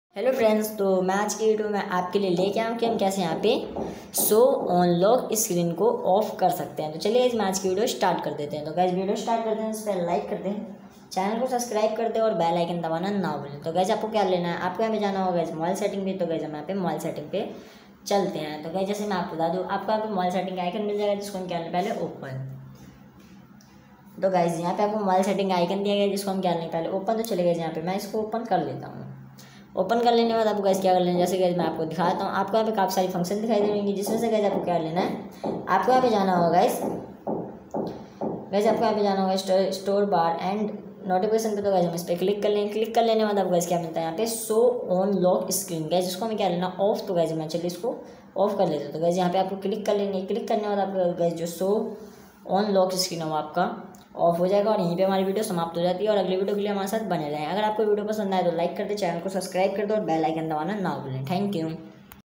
Hello friends, तो मैं आज की वीडियो में आपके लिए लेके आऊँ कि हम कैसे यहाँ पे शो ऑन लॉक स्क्रीन को ऑफ कर सकते हैं। तो चलिए इस आज की वीडियो स्टार्ट कर देते हैं। तो गैस वीडियो स्टार्ट करते हैं, इस पर लाइक करते हैं, चैनल को सब्सक्राइब करते हैं और बेल आइकन दबाना ना भूलें। तो गैस आपको क्या लेना है, आपको यहाँ पे जाना होगा गैस मोबाइल सेटिंग पे। तो गैस हम यहाँ पे मोबाइल सेटिंग पे चलते हैं। तो गैस जैसे मैं आपको बता दूँ, आपको यहाँ पे मोबाइल सेटिंग का आइकन मिल जाएगा, जिसको हम क्या लें पहले ओपन। तो गाइज यहाँ पे आपको मोबाइल सेटिंग आइकन दिया गया, जिसको हम क्या लें पहले ओपन। तो चले गए यहाँ पे मैं इसको ओपन कर लेता हूँ। ओपन कर लेने के बाद आपको गैस क्या कर लेना है, जैसे गैस मैं आपको दिखाता हूँ। आपको यहाँ पे काफ़ी सारी फंक्शन दिखाई देंगी, जिसमें से गैस आपको क्या लेना है, आपको यहाँ पे जाना होगा गैस आपको यहाँ पे जाना होगा स्टोर बार एंड नोटिफिकेशन पे। तो गैस हम इस पर क्लिक कर लेंगे। क्लिक कर लेने के बाद आपको गैस क्या मिलता है यहाँ पे show on lock screen, guys जिसको हमें क्या लेना ऑफ। तो गैस मैं चलिए इसको ऑफ कर लेते हैं। तो गैस यहाँ पे आपको क्लिक कर लेंगे। क्लिक करने के बाद आपको गैस जो शो ऑन लॉक स्क्रीन है वो आपका ऑफ हो जाएगा और यहीं पे हमारी वीडियो समाप्त हो जाती है। और अगली वीडियो के लिए हमारे साथ बने रहें। अगर आपको वीडियो पसंद आए तो लाइक कर दे, चैनल को सब्सक्राइब कर दो और बेल आइकन दबाना ना भूलें। Thank you.